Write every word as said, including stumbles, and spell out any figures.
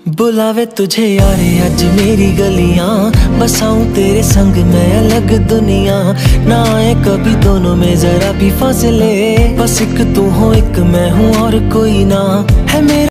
बुलावे तुझे यारे आज मेरी गलियां, बसाऊं तेरे संग मैं अलग दुनिया। ना आए कभी दोनों में जरा भी फासले, बस एक तू हो एक मैं हूँ और कोई ना है मेरा।